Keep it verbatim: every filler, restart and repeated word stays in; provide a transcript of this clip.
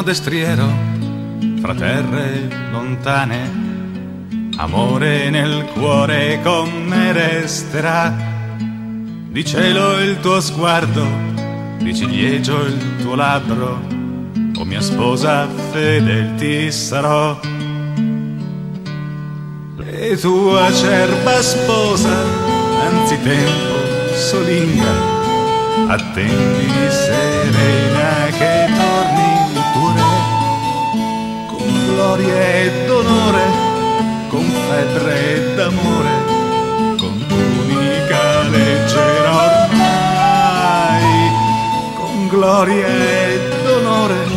destriero fra terre lontane. Amore nel cuore con me resterà, di cielo il tuo sguardo, di ciliegio il tuo labbro, o mia sposa fedel ti sarò. E tua acerba sposa, anzitempo solinga, attendi serena che torni pure, con gloria ed onore, con febbre d'amore, con tunica leggera ormai, con gloria ed onore,